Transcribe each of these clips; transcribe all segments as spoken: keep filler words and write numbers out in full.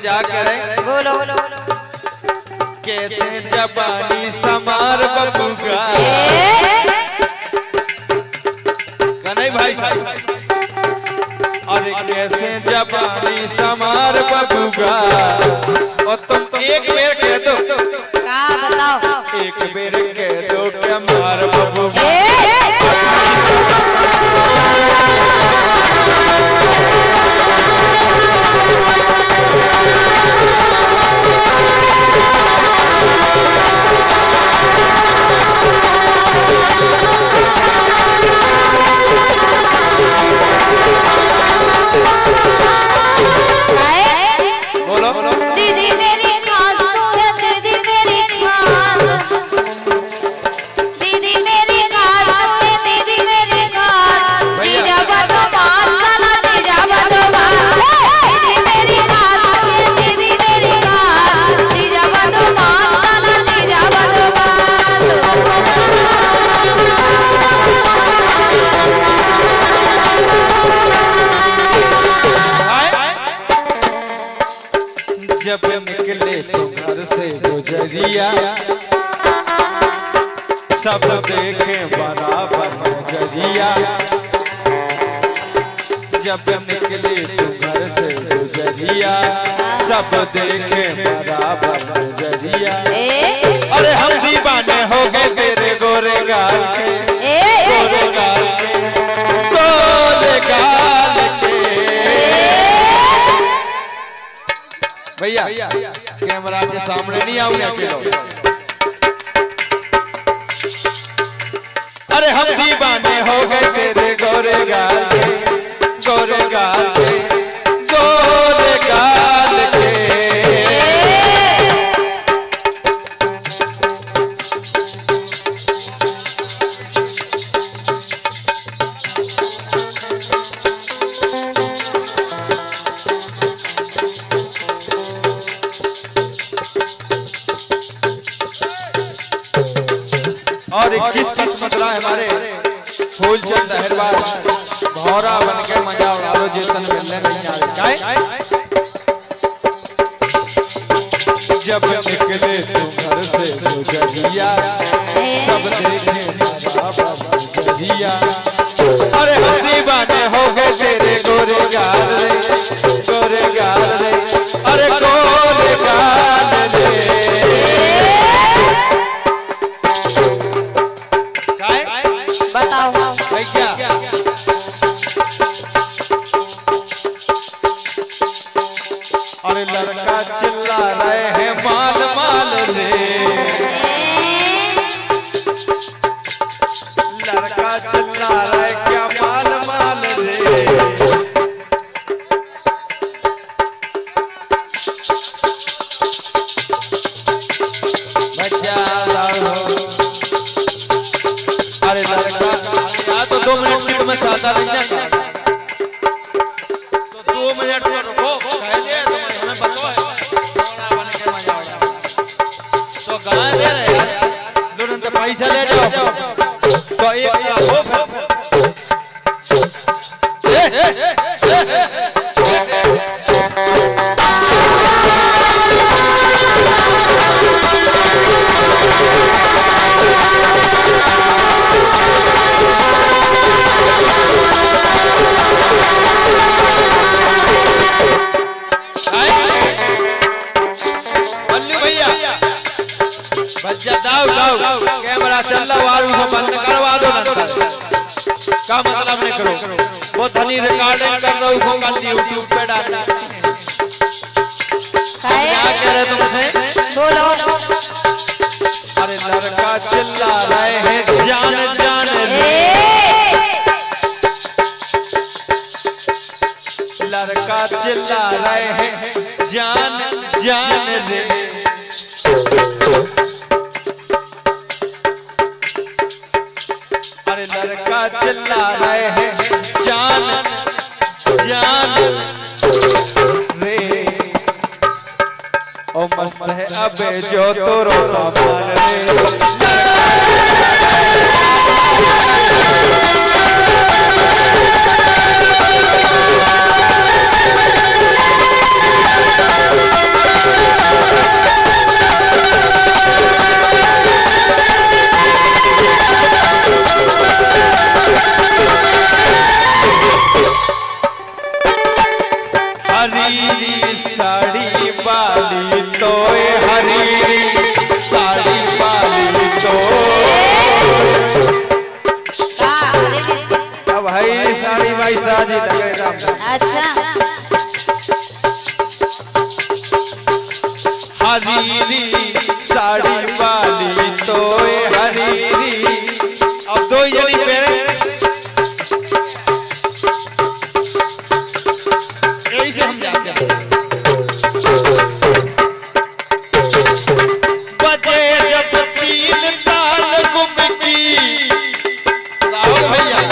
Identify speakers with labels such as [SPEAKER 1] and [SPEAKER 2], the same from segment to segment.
[SPEAKER 1] जा करे
[SPEAKER 2] बोलो
[SPEAKER 1] कैसे जबानी समार बबूगा कन्हई भाई अरे कैसे जबानी समार बबूगा और तुम एक बेर कह दो
[SPEAKER 2] क्या बताओ
[SPEAKER 1] एक बेर कह दो क्या मार बबूगा
[SPEAKER 2] दीदी मेरी खास तू है दीदी मेरी खास दीदी मेरी खास तू है दीदी मेरी खास दीजा बदो बात साला दीजा बदो बात दीदी मेरी खास तू है दीदी मेरी खास दीजा बदो बात साला दीजा बदो बात
[SPEAKER 1] जब निकले तो घर से गुजरिया सब देखे बराबर नजरिया जब निकले तो घर से गुजरिया सब देखे बराबर नजरिया अरे हम दीवाने हो गए तेरे गोरे गाल के गोरे गाल के गोरे गाल के भैया कैमरा के सामने नहीं आओगे अकेले अरे हम दीवाने हो गए तेरे गोरे गाल के गोरे गाल के गोरे गाल के और इक्कीस किस्मत रहा हमारे फूलचंद अहरवाल भौरा बन के मजा उड़ा लो जितन मिलने नहीं आ रहे जब निकले तुम घर से गुजरिया सब देखे गुजरिया अरे हम दीवाने हो गए तेरे गोरे गाल रे गोरे गाल रे अरे गोरे गाल रे
[SPEAKER 2] बताओ
[SPEAKER 1] भाई क्या अरे लड़का चिल्ला रहे हैं माल माल रे लड़का चिल्ला रहे क्या माल माल रे अरे लड़का या तो दो मिनट की तुम्हें ज्यादा लग जाएगा तो दो मिनट में रुको पहले तुम्हें बताओ तो गाय दे रहे दोनों तो पैसा ले जाओ तो एक हो कैमरा चल रहा वारू को बंद करवा दो ना का मतलब नहीं करो वो धनी रिकॉर्डिंग कर रहा हूँ को कल यूट्यूब पे डालना क्या कह रहे तुमसे
[SPEAKER 2] बोलो
[SPEAKER 1] अरे लड़का चिल्ला रहे हैं जान जान लड़का चिल्ला रहे हैं जान जान रे अरे लड़का चिल्ला रहे हैं जान जान रे ओ मस्त है अबे जो तो रोजा मान रे
[SPEAKER 2] Hey!
[SPEAKER 1] भाई शादी लगेगा।
[SPEAKER 2] अच्छा
[SPEAKER 1] हरीरी साड़ी वाली तो हरीरी। अब दो जनी पहने यही से हम जाते हैं। बजे जब तीन साल गुम की राहुल भैया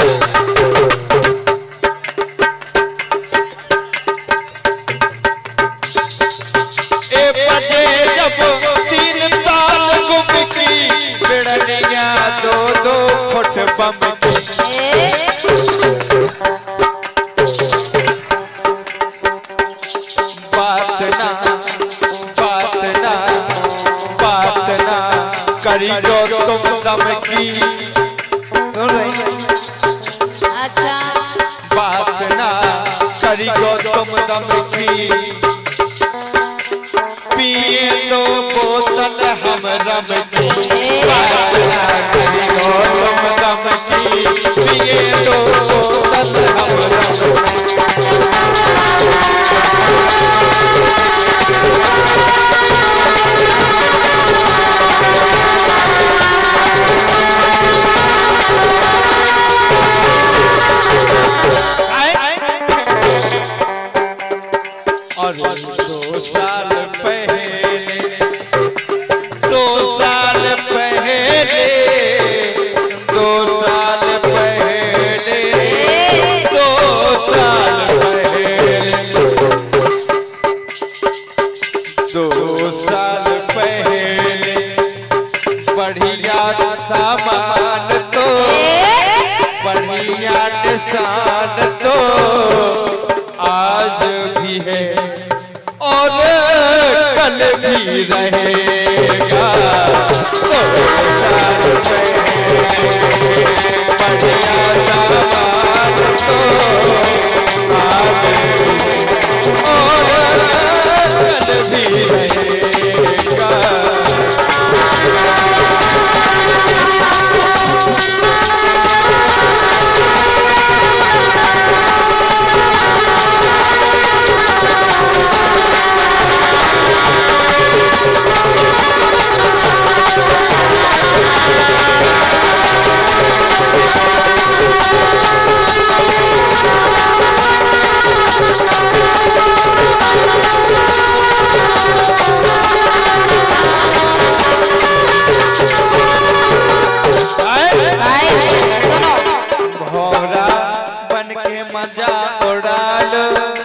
[SPEAKER 1] ए बजे जब तीन साल गुम की बिड़निया दो दो फुट बम बात ना बात ना बात ना करी जो तुम दम की। सुन रही?
[SPEAKER 2] अच्छा
[SPEAKER 1] बात ना करी जो तुम दम की। पिए दो बोतल हम रम की। बात ना करी जो तुम दम की। पिए दो बोतल हम रम की। और दो साल पहले दो साल पहले दो साल पहले दो साल पहले दो साल पहले बढ़िया सामान तो बढ़िया निशान तो आज भी है और कल भी रहेगा। दो साल पहले बढ़िया सामान तो आज भी और कल भी रहेगा। भौरा बन के मजा उड़ा लो।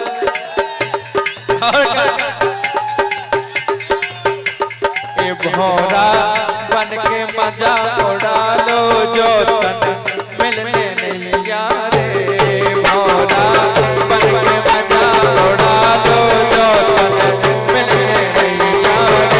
[SPEAKER 1] ए भौरा बन के मजा उड़ा लो जो तन मिलने नहीं यारे। भौरा बन के मजा उड़ा लो जो तन मिलने नहीं यारे।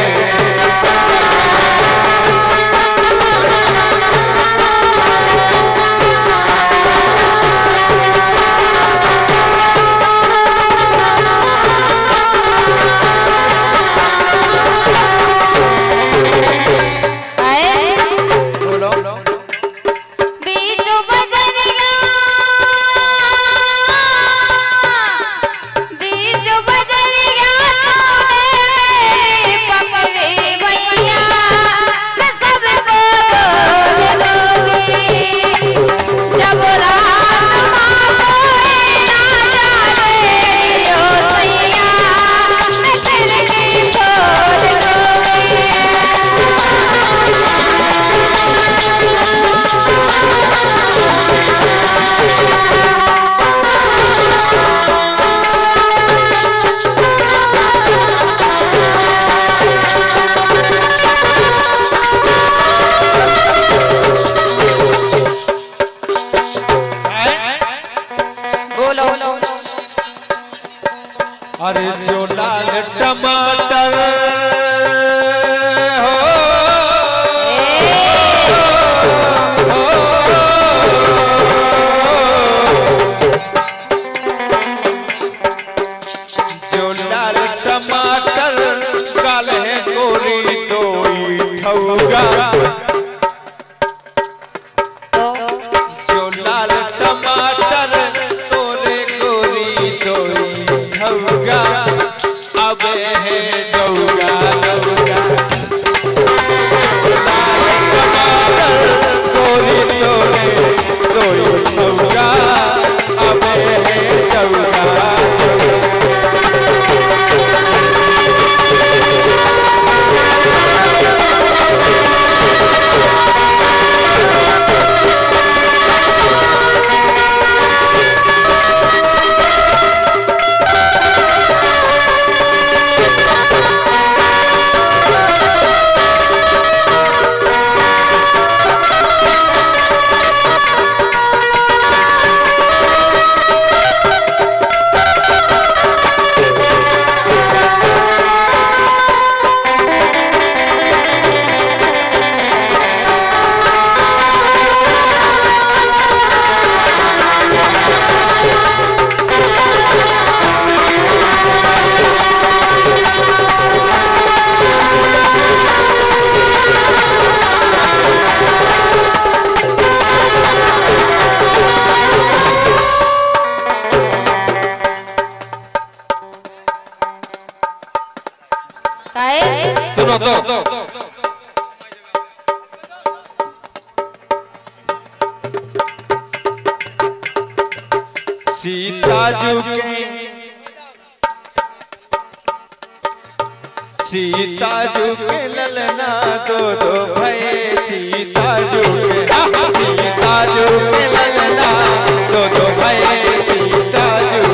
[SPEAKER 1] अरे जो लाल टमाटर हो, हो जो लाल टमाटर काले गोरी दोई ठौगा। जो लाल टमाटर तो जू के सीता जू के ललना दो दो भाई सीता जू के सीता जू के ललना दो दो भाई सीता जू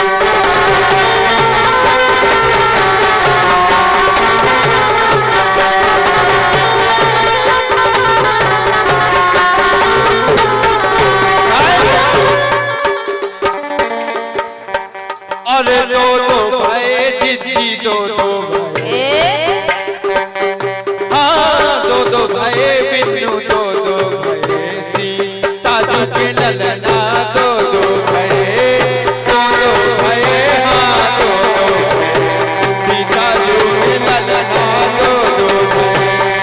[SPEAKER 1] अरे दो दो भाई जीजी दो दो हाँ दो दो भाई बिन्नू दो दो भाई सीता जू के ललना दो दो भाई दो दो भाई हाँ दो दो सीता जू के ललना दो दो भाई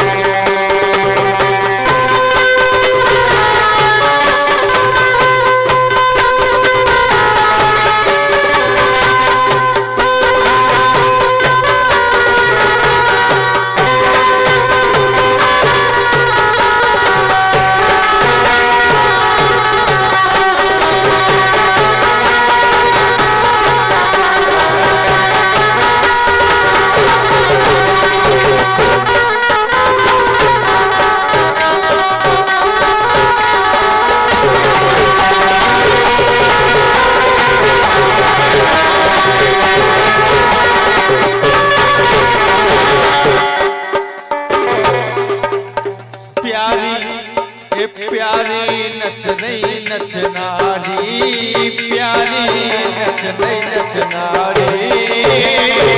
[SPEAKER 1] प्यारी नच रही नच नारी प्यारी नच रही नच नारी